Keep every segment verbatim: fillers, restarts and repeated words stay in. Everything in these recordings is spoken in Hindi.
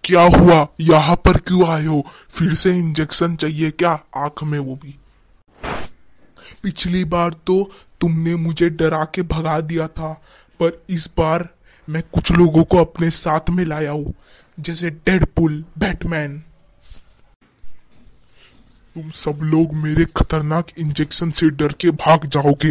क्या हुआ? यहाँ पर क्यों आए हो? फिर से इंजेक्शन चाहिए क्या आंख में, वो भी? पिछली बार तो तुमने मुझे डरा के भगा दिया था, पर इस बार मैं कुछ लोगों को अपने साथ में लाया हूं, जैसे डेडपुल, बैटमैन। तुम सब लोग मेरे खतरनाक इंजेक्शन से डर के भाग जाओगे।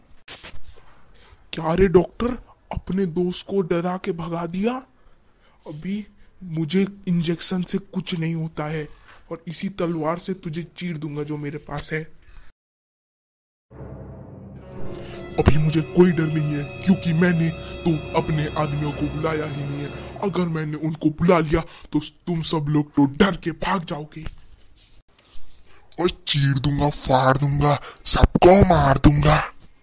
क्या रे डॉक्टर, अपने दोस्त को डरा के भगा दिया? अभी मुझे इंजेक्शन से कुछ नहीं होता है, और इसी तलवार से तुझे चीर दूंगा जो मेरे पास है। अभी मुझे कोई डर नहीं है, क्योंकि मैंने तो अपने आदमियों को बुलाया ही नहीं है। अगर मैंने उनको बुला लिया तो तुम सब लोग तो डर के भाग जाओगे। और चीर दूंगा, फाड़ दूंगा, सबको मार दूंगा।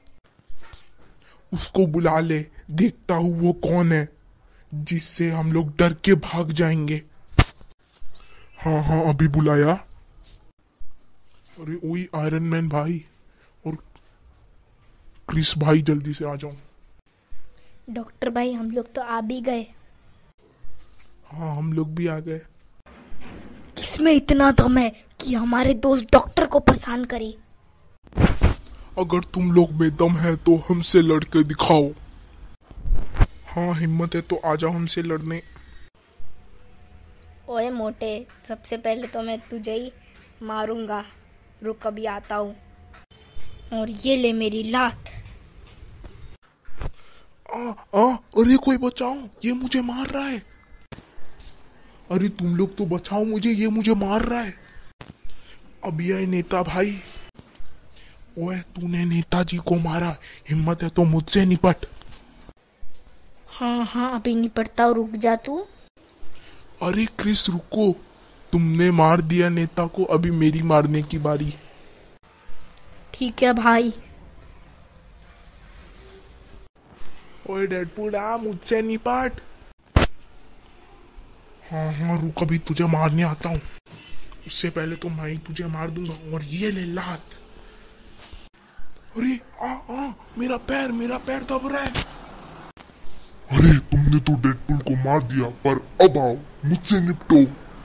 उसको बुला ले, देखता हूँ वो कौन है जिससे हम लोग डर के भाग जाएंगे। हाँ हाँ, अभी बुलाया। अरे वही आयरन मैन भाई और क्रिस भाई, जल्दी से आ जाओ। डॉक्टर भाई, हम लोग तो आ भी गए। हाँ, हम लोग भी आ गए। किसमें इतना दम है कि हमारे दोस्त डॉक्टर को परेशान करे? अगर तुम लोग में दम है तो हमसे लड़के दिखाओ। हाँ, हिम्मत है तो आ जाओ हमसे लड़ने। ओए मोटे, सबसे पहले तो मैं तुझे ही मारूंगा। रुक, अभी आता हूँ। और ये ले मेरी लात। आ, आ, अरे कोई बचाओ, ये मुझे मार रहा है। अरे तुम लोग तो बचाओ मुझे, ये मुझे मार रहा है। अभी आए नेता भाई। ओए, तूने नेताजी को मारा, हिम्मत है तो मुझसे निपट। हाँ हाँ, अभी निपटता हूँ, रुक जा तू। अरे क्रिस रुको, तुमने मार दिया नेता को, अभी मेरी मारने की बारी। ठीक है भाई। ओए डेडपुल, आ मुझसे निपट। हाँ हाँ रुक, अभी तुझे मारने आता हूँ। उससे पहले तो मैं ही तुझे मार दूंगा। और ये ले लात। अरे आ आ मेरा पैर, मेरा पैर दब रहा है। अरे तुमने तो डेडपुल को मार दिया, पर अब आओ मुझसे निपटो।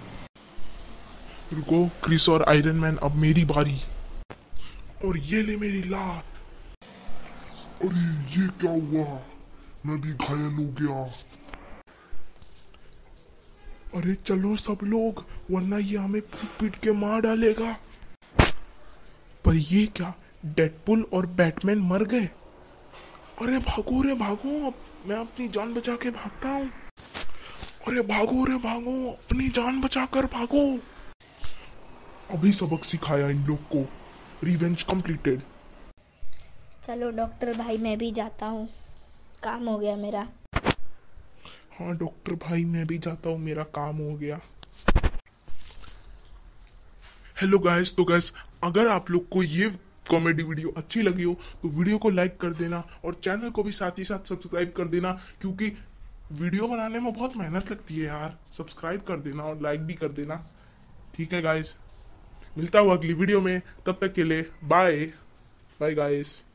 रुको क्रिस और आयरन मैन, अब मेरी बारी। और ये ले मेरी लात। अरे ये क्या हुआ? मैं भी घायल हो गया। अरे चलो सब लोग, वरना ये हमें पीट पीट के मार डालेगा। पर ये क्या, डेडपुल और बैटमैन मर गए? अरे भागो रे भागो, मैं अपनी जान बचा के भागता हूँ। अरे भागो रे भागो, अपनी जान बचाकर भागो। अभी सबक सिखाया इन लोग को। Revenge completed. चलो डॉक्टर भाई, मैं भी जाता हूँ, काम हो गया मेरा। हाँ डॉक्टर भाई, मैं भी जाता हूँ, मेरा काम हो गया। हेलो गाइस, तो गाइस अगर आप लोग को ये कॉमेडी वीडियो अच्छी लगी हो तो वीडियो को लाइक कर देना, और चैनल को भी साथ ही साथ सब्सक्राइब कर देना, क्योंकि वीडियो बनाने में बहुत मेहनत लगती है यार। सब्सक्राइब कर देना और लाइक भी कर देना। ठीक है गाइस, मिलता हूँ अगली वीडियो में, तब तक के लिए बाय बाय गाइस।